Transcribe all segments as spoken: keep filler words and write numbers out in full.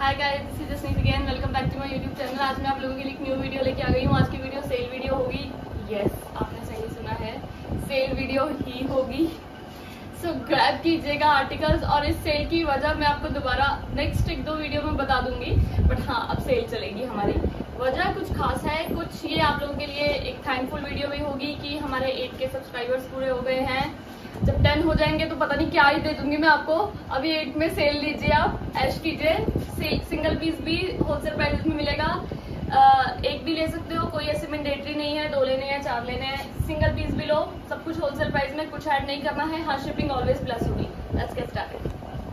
Hi guys, this is Jasneet again. Welcome back to my YouTube channel. आज मैं आप लोगों के लिए एक न्यू वीडियो लेके आ गई हूँ। आज की वीडियो सेल वीडियो होगी। यस yes, आपने सही सुना है, सेल वीडियो ही होगी। सो so, ग्रैब कीजिएगा आर्टिकल्स, और इस सेल की वजह मैं आपको दोबारा नेक्स्ट एक दो वीडियो में बता दूंगी। बट हाँ, अब सेल चलेगी। हमारी वजह कुछ खास है, कुछ ये आप लोगों के लिए एक थैंकफुल वीडियो भी होगी कि हमारे एट के सब्सक्राइबर्स पूरे हो गए हैं। जब टेन हो जाएंगे तो पता नहीं क्या ही दे दूंगी मैं आपको। अभी एट में सेल लीजिए, आप ऐश कीजिए। सिंगल पीस भी होलसेल प्राइस में मिलेगा। एक भी ले सकते हो, कोई ऐसे मैंडेटरी नहीं है दो लेने हैं चार लेने हैं। सिंगल पीस भी लो, सब कुछ होलसेल प्राइस में, कुछ ऐड नहीं करना है। हाँ, शिपिंग ऑलवेज प्लस होगी। Let's get started.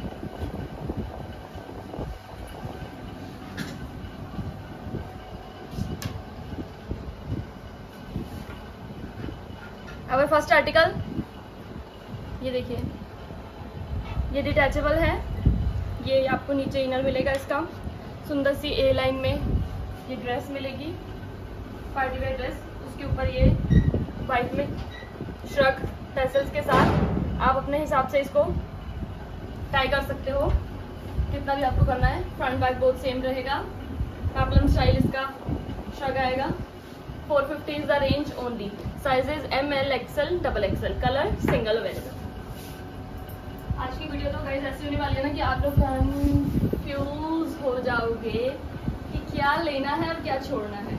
अब फर्स्ट आर्टिकल ये देखिए, ये डिटैचेबल है। ये आपको नीचे इनर मिलेगा इसका, सुंदर सी ए लाइन में ये ड्रेस मिलेगी, पार्टी वेयर ड्रेस। उसके ऊपर ये वाइट में श्रग टैसल्स के साथ आप अपने हिसाब से इसको टाई कर सकते हो, कितना भी आपको करना है। फ्रंट बैक बोथ सेम रहेगा। पेप्लम स्टाइल इसका श्रग आएगा। Four fifty is the range only. Sizes M L XL double XL, colour single available. आज की वीडियो तो गाइस ऐसी होने वाली है ना कि आप लोग कंफ्यूज हो जाओगे कि क्या लेना है और क्या छोड़ना है।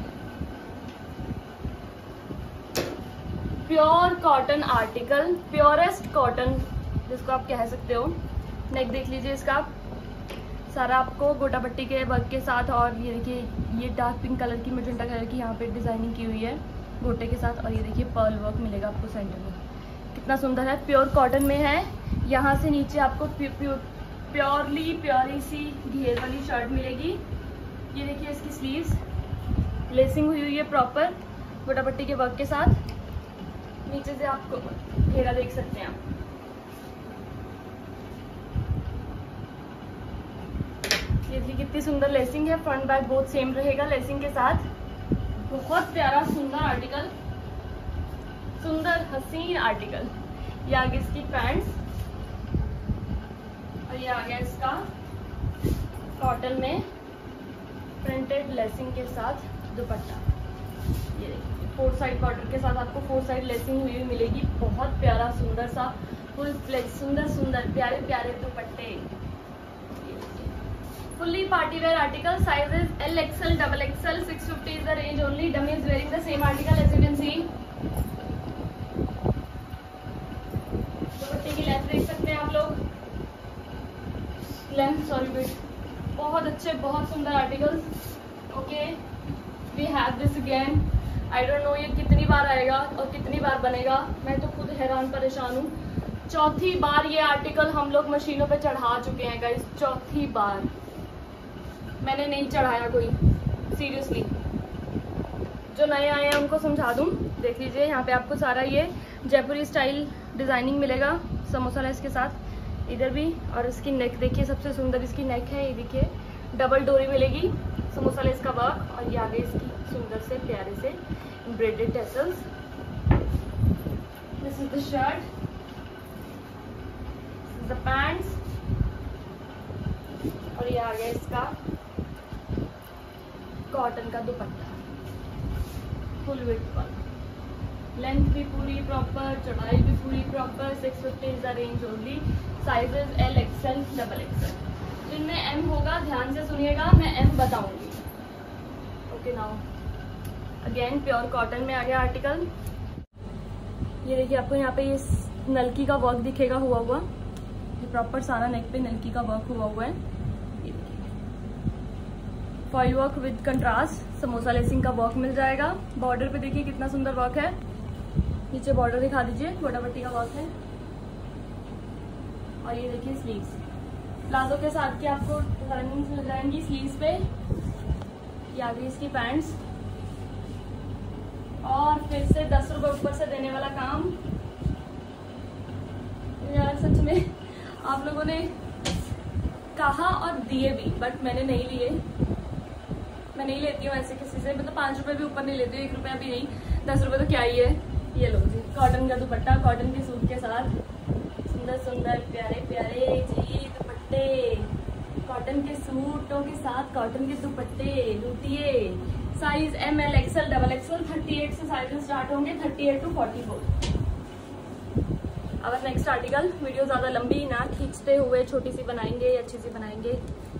Pure cotton article, purest cotton जिसको आप कह सकते हो। नेक देख लीजिए इसका, सारा आपको गोटा पट्टी के वर्क के साथ, और ये देखिए ये डार्क पिंक कलर की, मैजेंटा कलर की यहाँ पे डिजाइनिंग की हुई है गोटे के साथ। और ये देखिए पर्ल वर्क मिलेगा आपको सेंटर में, कितना सुंदर है। प्योर कॉटन में है। यहाँ से नीचे आपको प्योरली प्योरी सी घेर वाली शर्ट मिलेगी। ये देखिए इसकी स्लीव्स लेसिंग हुई हुई है प्रॉपर गोटा पट्टी के वर्क के साथ। नीचे से आपको घेरा देख सकते हैं आप। ये देखिए कितनी सुंदर लेसिंग है। फ्रंट बैक बोथ सेम रहेगा लेसिंग के साथ। बहुत प्यारा सुंदर आर्टिकल, सुंदर हसीन आर्टिकल। ये आगे इसकी पैंट्स, और ये आ गया इसका कॉटन में प्रिंटेड लेसिंग के साथ दुपट्टा। ये देखिए फोर साइड कॉटन के साथ आपको फोर साइड लेसिंग हुई मिलेगी। बहुत प्यारा सुंदर सा फुल फ्लेक्स, सुंदर सुंदर प्यारे प्यारे दुपट्टे। Fully party wear article. Sizes L XL double XL. Six fifty is the range only. Dummy is wearing the same article as you can see. दुपट्टे की लेंथ देख सकते हैं आप लोग, लेंथ सॉरी वेट। बहुत अच्छे, बहुत सुंदर articles. Okay, we have this again. I don't know ये कितनी बार आएगा और कितनी बार बनेगा, मैं तो खुद हैरान परेशान हूँ। चौथी बार ये आर्टिकल हम लोग मशीनों पे चढ़ा चुके हैं गाइस, चौथी बार। मैंने नहीं चढ़ाया कोई, सीरियसली। जो नए आए हैं उनको समझा दूं। देख लीजिए यहाँ पे आपको सारा ये जयपुरी स्टाइल डिजाइनिंग मिलेगा समोसा लेस के साथ, इधर भी। और इसकी नेक देखिए, सबसे सुंदर इसकी नेक है। ये देखिए डबल डोरी मिलेगी, समोसा लेस का वर्क। और ये आगे इसकी सुंदर से प्यारे से embroidered tassels. This is the shirt, this is the pants, और ये आ गया इसका कॉटन का दुपट्टा, फुल विड्थ वाला। लेंथ भी पूरी प्रॉपर, चौड़ाई भी पूरी proper. Six fifty is the range only. Sizes L XL double XL. जिनमें एम होगा ध्यान से सुनिएगा, मैं एम बताऊंगी। Okay, now again pure cotton में आ गया आर्टिकल। ये देखिए आपको यहाँ पे ये नलकी का वर्क दिखेगा हुआ हुआ। ये प्रॉपर सारा नेक पे नलकी का वर्क हुआ हुआ है। Foil work with contrast, samosa lacing का वर्क मिल जाएगा। बॉर्डर पे देखिए कितना सुंदर वर्क है। नीचे बॉर्डर दिखा दीजिए, गोटा पट्टी का वर्क है। और ये देखिए स्लीव्स, प्लाजो के साथ की आपको रनिंग मिल जाएंगी स्लीव्स पे। ये आ गई इसकी पैंट्स। और फिर से दस रुपए ऊपर से देने वाला काम। यार सच में आप लोगों ने कहा और दिए भी, बट मैंने नहीं लिए। मैं नहीं लेती हूँ ऐसे किसी से, मतलब पाँच रुपए भी ऊपर नहीं लेती हूँ, एक रुपया भी नहीं। दस रुपए तो क्या ही है। ये लो जी, कॉटन का दुपट्टा, कॉटन के सूट के साथ, सुंदर सुंदर प्यारे प्यारे जी दुपट्टे। कॉटन के सूटों के साथ कॉटन के दुपट्टे लूटिए। Size M L XL double XL thirty eight से साइज स्टार्ट होंगे, thirty eight to forty four. अब नेक्स्ट आर्टिकल, वीडियो ज्यादा लंबी ना खींचते हुए छोटी सी बनाएंगे, अच्छी सी बनाएंगे।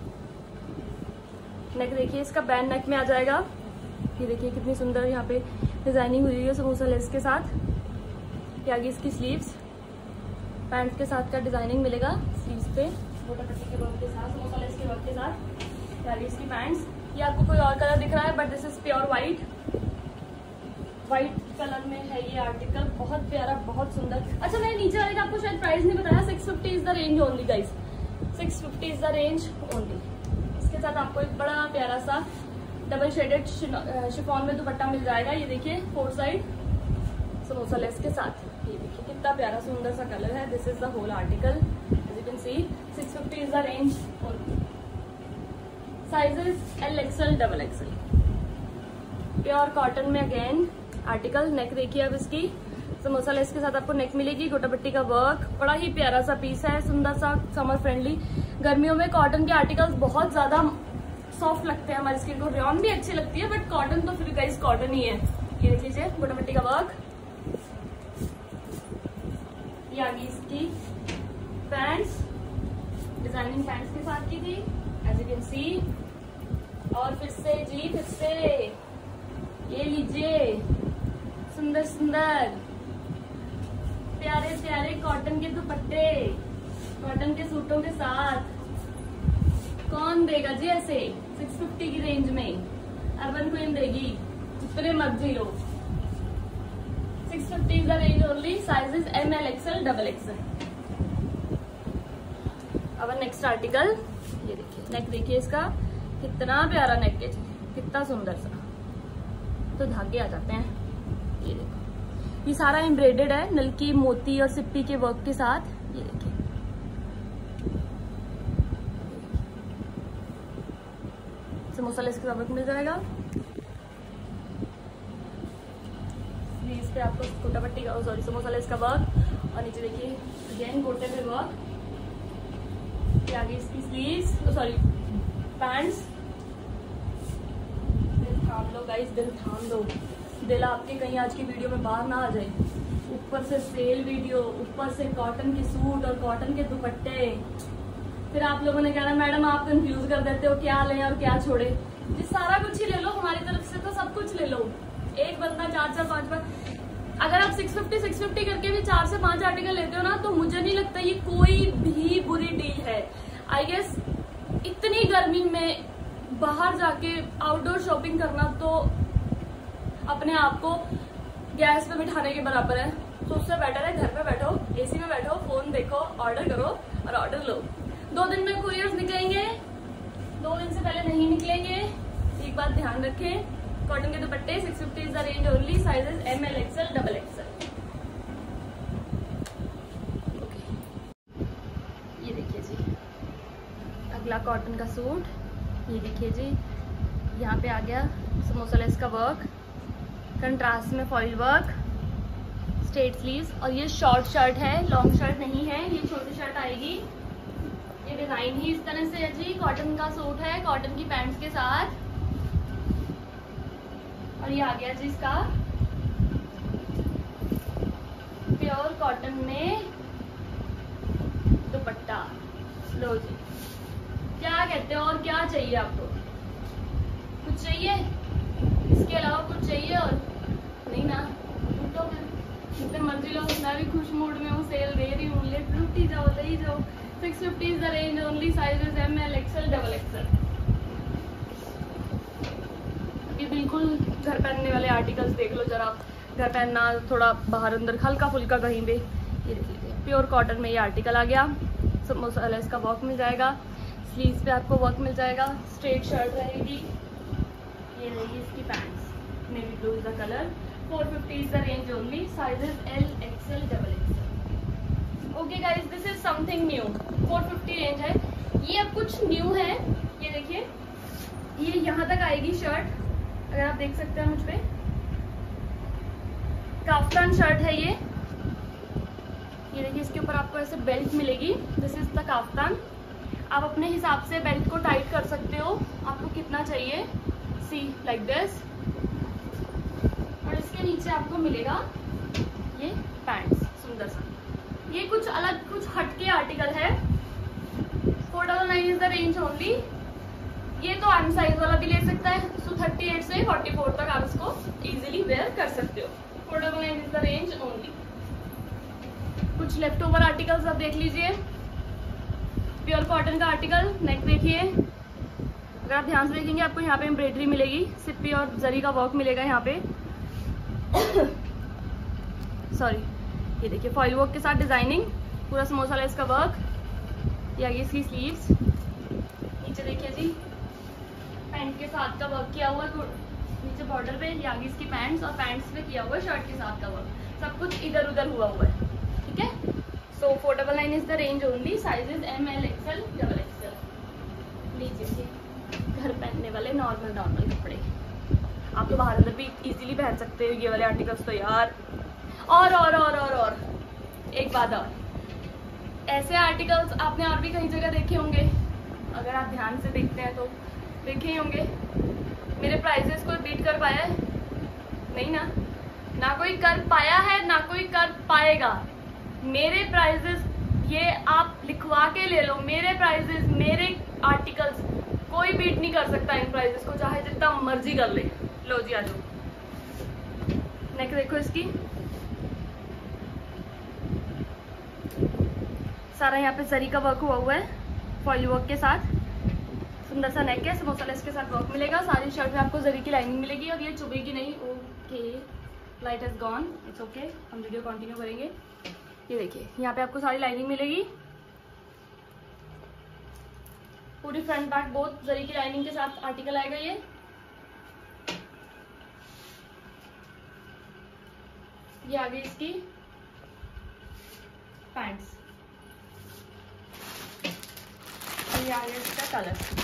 नेक देखिए, इसका बैंड नेक में आ जाएगा। ये देखिए कितनी सुंदर यहाँ पे डिजाइनिंग हुई है समोसा लेस के साथ। ये आगे इसकी स्लीव्स, पैंट के साथ का डिजाइनिंग मिलेगा स्लीव्स पे, मोटा पट्टी के वर्क के साथ, समोसा लेस के वर्क के साथ। ये आगे इसकी पैंट्स। ये आपको कोई और कलर दिख रहा है but this is pure white, white colour में है ये आर्टिकल। बहुत प्यारा, बहुत सुंदर। अच्छा, मैंने नीचे वाले का आपको शायद प्राइस नहीं बताया। Six fifty is the range only guys, six fifty is the range only. इसके साथ आपको एक बड़ा प्यारा सा डबल शेडेड शिफॉन में दुपट्टा मिल जाएगा। ये देखिए फोर साइड समोसा लेस के साथ। ये देखिए कितना प्यारा सुंदर सा कलर है। This is the whole article, as you can see. Six fifty is the range only. Sizes L XL double XL. Pure cotton में अगेन आर्टिकल। नेक देखिए अब इसकी समोसा लेस के साथ आपको नेक मिलेगी, गोटा पट्टी का वर्क। बड़ा ही प्यारा सा पीस है, सुंदर सा, समर फ्रेंडली। गर्मियों में कॉटन के आर्टिकल्स बहुत ज्यादा सॉफ्ट लगते हैं हमारी स्किन को। रेयॉन भी अच्छी लगती है बट कॉटन तो फिर गाइस कॉटन ही है। ये देख लीजिए गोटा पट्टी का वर्क। ये आगे इसकी पैंट्स, डिजाइनिंग पैंट्स के साथ की थी, एज यू कैन सी। और फिर से जी फिर से ये लीजिए सुंदर सुंदर प्यारे प्यारे कॉटन के दुपट्टे कॉटन के सूटों के साथ। कौन देगा जी ऐसे सिक्स फिफ्टी की रेंज में? अर्बन क्वीन देगी, जितने मर्जी लो। Six fifty is the range only. Sizes M L XL double XL. अब नेक्स्ट आर्टिकल, ये देखिए नेक देखिए इसका कितना प्यारा नेक है, कितना सुंदर सा। तो धागे आ जाते हैं। ये देखो, ये सारा एम्ब्रॉयडर्ड है नलकी, मोती और सिप्पी के वर्क के साथ। ये देखिए समोसा लेस का वर्क मिल जाएगा। स्लीव्स पे आपको गोटा पट्टी का, सॉरी समोसा लेस का वर्क। और नीचे देखिए अगेन गोटे पे वर्क। ये आगे इसकी स्लीव्स, सॉरी पैंट्स। दिल थाम लो गाइस, दिल थाम लो। दिल आपके कहीं आज की वीडियो में बाहर ना आ जाए। ऊपर से सेल वीडियो, ऊपर से कॉटन के सूट और कॉटन के दुपट्टे। फिर आप लोगों ने कहना मैडम आप कंफ्यूज कर देते हो, क्या लें और क्या छोड़े। जी सारा कुछ ही ले लो, हमारी तरफ से तो सब कुछ ले लो। एक बंदा चार चार पांच पांच, अगर आप सिक्स फिफ्टी सिक्स फिफ्टी करके भी चार से पांच आर्टिकल लेते हो ना, तो मुझे नहीं लगता ये कोई भी बुरी डील है। आई गेस इतनी गर्मी में बाहर जाके आउटडोर शॉपिंग करना तो अपने आप को गैस पे बिठाने के बराबर है। तो उससे बेटर है घर पे बैठो, एसी में बैठो, फोन देखो, ऑर्डर करो और ऑर्डर लो। दो दिन में कुरियर्स निकलेंगे, दो दिन से पहले नहीं निकलेंगे। एक बात ध्यान रखें, कॉटन के दुपट्टे six fifty is the range only. Sizes M L XL double XL. ये देखिए जी अगला कॉटन का सूट। ये देखिए जी यहाँ पे आ गया समोसा लेस का वर्क, कंट्रास्ट में फॉइल वर्क, स्ट्रेट स्लीव्स। और ये शॉर्ट शर्ट है, लॉन्ग शर्ट नहीं है, ये छोटी शर्ट आएगी। ये डिजाइन ही इस तरह से है जी। कॉटन का सूट है, कॉटन की पैंट्स के साथ। और ये आ गया जी इसका प्योर कॉटन में दुपट्टा। लो जी, क्या कहते हो और क्या चाहिए आपको? कुछ चाहिए इसके अलावा? कुछ चाहिए और नहीं ना? तो जितने मर्जी लो, मैं भी खुश मूड में हूँ, सेल दे रही हूँ, ले लुटी जाओ, ले जाओ। Six fifty is the range only. Sizes M L XL double XL. ये बिल्कुल घर पहनने वाले आर्टिकल्स देख लो जरा। घर पहनना, थोड़ा बाहर अंदर हल्का फुल्का कहीं पे। ये देखिए प्योर कॉटन में ये आर्टिकल आ गया। समोसा लेस का वर्क मिल जाएगा, स्लीव्स पे आपको वर्क मिल जाएगा, स्ट्रेट शर्ट रहेगी। ये रहेगी इसकी pants, navy blue is the colour. Four fifty is the range only. Sizes L XL double XL. Okay guys, this is something new. Four fifty range है ये। अब कुछ न्यू है, ये देखिए ये यहाँ तक आएगी शर्ट, अगर आप देख सकते हैं मुझ पे। काफ्तान शर्ट है ये। ये देखिए इसके ऊपर आपको ऐसे बेल्ट मिलेगी। This is the kaftan. आप अपने हिसाब से बेल्ट को टाइट कर सकते हो, आपको कितना चाहिए, सी लाइक दिस। और इसके नीचे आपको मिलेगा ये पैंट्स, सुंदर सा। ये कुछ अलग, कुछ हटके आर्टिकल है। Four double nine is the range only. ये तो आर्म साइज वाला भी ले सकता है, सो थर्टी एट से फोर्टी फोर तक आप इसको इजीली वेयर कर सकते हो। Four double nine is the range only. कुछ लेफ्ट ओवर आर्टिकल्स आप देख लीजिए। प्योर कॉटन का आर्टिकल, नेक देखिए। अगर आप ध्यान से देखेंगे आपको यहाँ पे एम्ब्रॉयडरी मिलेगी, सिप्पी और जरी का वर्क मिलेगा यहाँ पे। सॉरी, ये देखिए फॉइल वर्क के साथ डिजाइनिंग, पूरा समोसा लेस का वर्क। ये आगे इसकी स्लीव्स, नीचे देखिए जी पैंट के साथ का वर्क किया हुआ नीचे बॉर्डर पे। ये आगे इसकी पैंट्स और पैंट्स पे किया हुआ शर्ट के साथ का वर्क, सब कुछ इधर उधर हुआ हुआ है, ठीक है। So four double nine is the range only. Sizes M L XL double XL. लीजिए घर पहनने वाले नॉर्मल नॉर्मल कपड़े, आप तो बाहर अंदर भी इजीली पहन सकते हो ये वाले आर्टिकल्स तो यार। और और और और और एक बात और, ऐसे आर्टिकल्स आपने और भी कई जगह देखे होंगे, अगर आप ध्यान से देखते हैं तो देखे ही होंगे। मेरे प्राइजेस को बीट कर पाया है? नहीं ना, ना कोई कर पाया है ना कोई कर पाएगा। मेरे प्राइजेस ये आप लिखवा के ले लो, मेरे प्राइजेस, मेरे आर्टिकल्स कोई बीट नहीं कर सकता इन प्राइजेस को, चाहे जितना मर्जी कर ले। लो जी आ जाओ। नेक देखो इसकी, सारा यहाँ पे जरी का वर्क हुआ हुआ है फॉइल वर्क के साथ। सुंदर सा नेक है, समोसा लेस के साथ वर्क मिलेगा। सारी शर्ट में आपको जरी की लाइनिंग मिलेगी और ये चुभेगी नहीं। Okay, light is gone, it's okay, हम वीडियो कंटिन्यू करेंगे। ये देखिए यहाँ पे आपको सारी लाइनिंग मिलेगी, पूरी फ्रंट बैक बोथ जरी की लाइनिंग के साथ आर्टिकल आएगा ये। ये आगे इसकी पैंट्स, ये आगे इसका कलर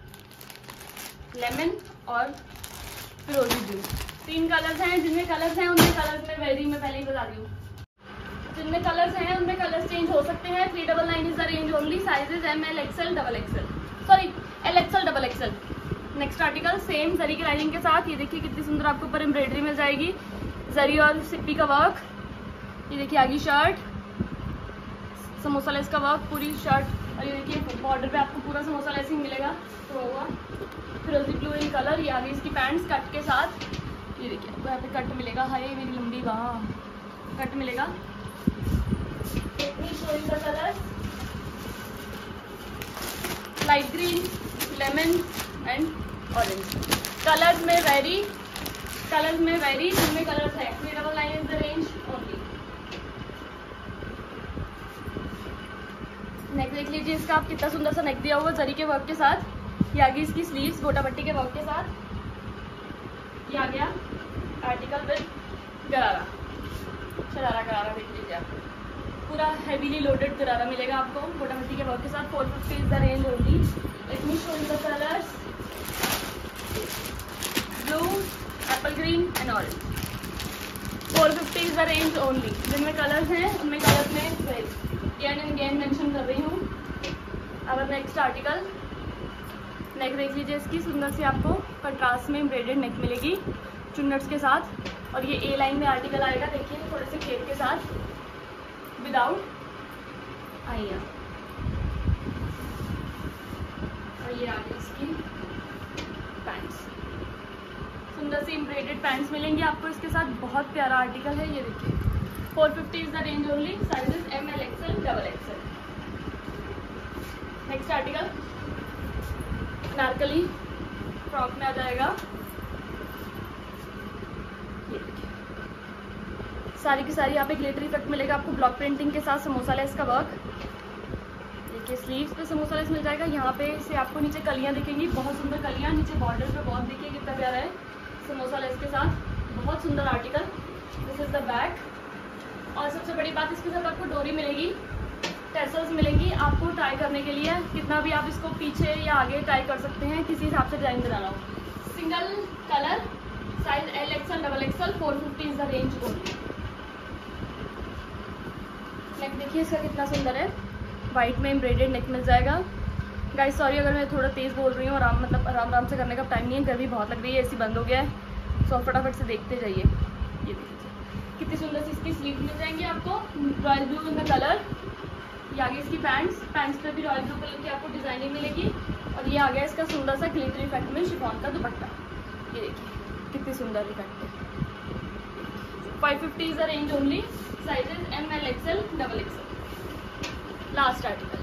लेमन और फिरोजी ब्लू। तीन कलर्स हैं, जिनमें कलर्स हैं उनमें कलर्स में वेरी मैं पहले ही बता दी हूँ, जिनमें कलर्स हैं उनमें कलर्स चेंज हो सकते हैं। Three double nine is the range only. Sizes M L XL double XL, sorry L XL double XL. Next article same zari की लाइनिंग के साथ। ये देखिए कितनी सुंदर आपको ऊपर एम्ब्रॉयडरी मिल जाएगी, जरी और सिप्पी का वर्क। ये देखिए आगे शर्ट, समोसा लेस का वर्क पूरी शर्ट। और ये देखिए बॉर्डर पे आपको पूरा समोसा लेसिंग मिलेगा तो हुआ फिरोजी ब्लू इन कलर। ये आगे इसकी पैंट्स कट के साथ। ये देखिए आपको यहाँ पे कट मिलेगा, हाय मेरी लंबी बाह, कट मिलेगा। Colour light green, lemon and orange. Colours में वेरी, कलर्स में वेरी, जिनमें कलर्स है। Three double nine is the range only. Neck देख लीजिए इसका, आप कितना सुंदर सा नेक दिया हुआ जरी के वर्क के साथ। ये आगे इसकी स्लीव्स गोटा पट्टी के वर्क के साथ। ये आ गया आर्टिकल विद गरारा, शरारा गरारा देख लीजिए आप, पूरा हैवीली लोडेड गरारा मिलेगा आपको गोटा पट्टी के वर्क के साथ। Four fifty is the range only. Let me show you the colours, blue, apple green and orange. Four fifty is the range only. जिनमें कलर्स हैं उनमें कलर्स में अगेन एंड अगेन मेंशन कर रही हूँ। अब नेक्स्ट आर्टिकल, नेक देख लीजिए इसकी, सुंदर सी आपको कंट्रास्ट में एम्ब्रॉयडर्ड नेक मिलेगी चुन्नट्स के साथ। और ये ए लाइन में आर्टिकल आएगा, देखिए थोड़े से खेप के साथ विदाउट आइया। और ये आगे इसकी पैंट्स, सुंदर सी एम्ब्रॉयडर्ड पैंट्स मिलेंगी आपको इसके साथ। बहुत प्यारा आर्टिकल है ये देखिए। Four fifty is the range only. Sizes M L XL double XL. Next article Anarkali frock में आ जाएगा। ये देखिए सारी की सारी यहाँ पे ग्लिटर इफेक्ट मिलेगा आपको ब्लॉक प्रिंटिंग के साथ, समोसा लेस का वर्क। देखिए स्लीव्स पे समोसा लेस मिल जाएगा। यहाँ पे से आपको नीचे कलियाँ दिखेंगी, बहुत सुंदर कलियाँ नीचे बॉर्डर पे, बहुत देखिए कितना प्यारा है समोसा लेस के साथ, बहुत सुंदर article. This is the back. और सबसे बड़ी बात, इसके साथ आपको डोरी मिलेगी, टेसल्स मिलेंगी आपको ट्राई करने के लिए। कितना भी आप इसको पीछे या आगे ट्राई कर सकते हैं, किसी हिसाब से डिजाइन बनाना हो। Single colour, size L XL double XL. Four fifty is the range only. Neck देखिए इसका कितना सुंदर है, वाइट में एम्ब्रॉयडर्ड नेक मिल जाएगा। गाइस सॉरी अगर मैं थोड़ा तेज़ बोल रही हूँ, आराम मतलब आराम आराम से करने का टाइम नहीं है, गर्मी बहुत लग रही है, एसी बंद हो गया है। सो फटाफट से देखते जाइए। ये देखिए कितनी सुंदर सी इसकी स्लीव मिल जाएंगी आपको, रॉयल ब्लू में कलर। ये आगे इसकी पैंट्स, पैंट्स पे भी रॉयल ब्लू कलर की आपको डिजाइनिंग मिलेगी। और ये आ गया इसका सुंदर सा ग्लिटर इफेक्ट में शिफॉन का दुपट्टा। ये देखिए कितनी सुंदर इफेक्ट है। Five fifty is the range only, sizes M L XL double XL. Last article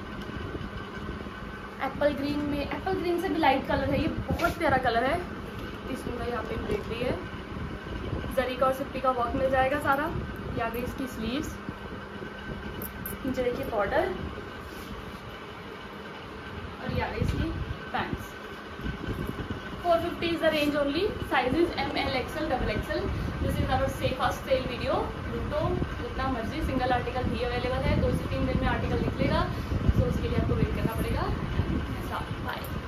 apple green में, एप्पल ग्रीन से भी लाइट कलर है, ये बहुत प्यारा कलर है। इतनी सुंदर यहाँ पे एम्ब्रॉयडरी है, जरी का और सिप्पी का वर्क मिल जाएगा सारा। ये आ गई इसकी स्लीव्स, नीचे देखिए बॉर्डर, और ये आ गई इसकी pants. Four fifty is the range only, sizes M L XL double XL. This is our safest sale video. लूटो जितना मर्जी, सिंगल आर्टिकल भी अवेलेबल है, दो से तीन दिन में आर्टिकल निकलेगा, तो उसके लिए आपको वेट करना पड़ेगा। बाय।